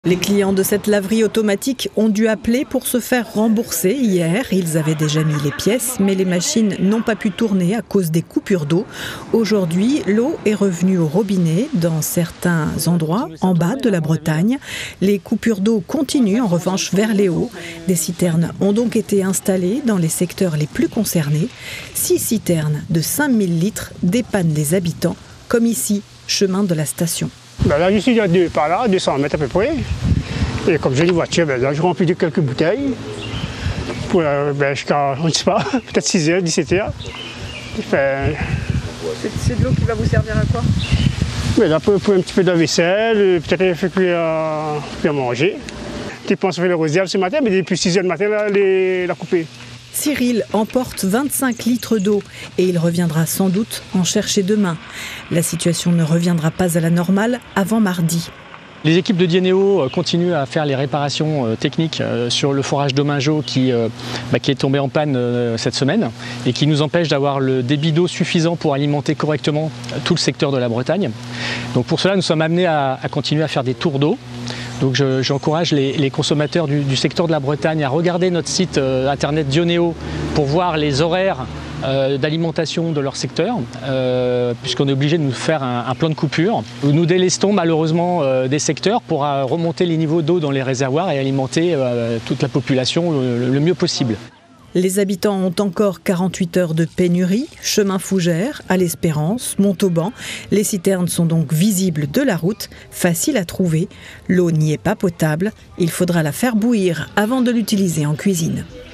Les clients de cette laverie automatique ont dû appeler pour se faire rembourser hier. Ils avaient déjà mis les pièces, mais les machines n'ont pas pu tourner à cause des coupures d'eau. Aujourd'hui, l'eau est revenue au robinet dans certains endroits en bas de la Bretagne. Les coupures d'eau continuent en revanche vers les hauts. Des citernes ont donc été installées dans les secteurs les plus concernés. 6 citernes de 5000 litres dépannent les habitants, comme ici, chemin de la station. Là, je suis à par là, 200 mètres à peu près. Et comme j'ai une voiture, là, je remplis de quelques bouteilles. Pour, jusqu'à, on ne sait pas, peut-être 6h, 17h. C'est de l'eau qui va vous servir à quoi? Là, pour un petit peu de vaisselle, peut-être faire cuire à manger. Je pense faire le rosière ce matin, mais depuis 6h du matin, là, la coupée. Cyril emporte 25 litres d'eau et il reviendra sans doute en chercher demain. La situation ne reviendra pas à la normale avant mardi. Les équipes de Dieneo continuent à faire les réparations techniques sur le forage d'Omingeau qui est tombé en panne cette semaine et qui nous empêche d'avoir le débit d'eau suffisant pour alimenter correctement tout le secteur de la Bretagne. Donc pour cela, nous sommes amenés à continuer à faire des tours d'eau. Donc j'encourage les consommateurs du secteur de la Bretagne à regarder notre site internet Dieneo pour voir les horaires d'alimentation de leur secteur, puisqu'on est obligé de nous faire un plan de coupure. Nous délestons malheureusement des secteurs pour remonter les niveaux d'eau dans les réservoirs et alimenter toute la population le mieux possible. Les habitants ont encore 48 heures de pénurie, chemin Fougères, à l'Espérance, Montauban. Les citernes sont donc visibles de la route, faciles à trouver. L'eau n'y est pas potable, il faudra la faire bouillir avant de l'utiliser en cuisine.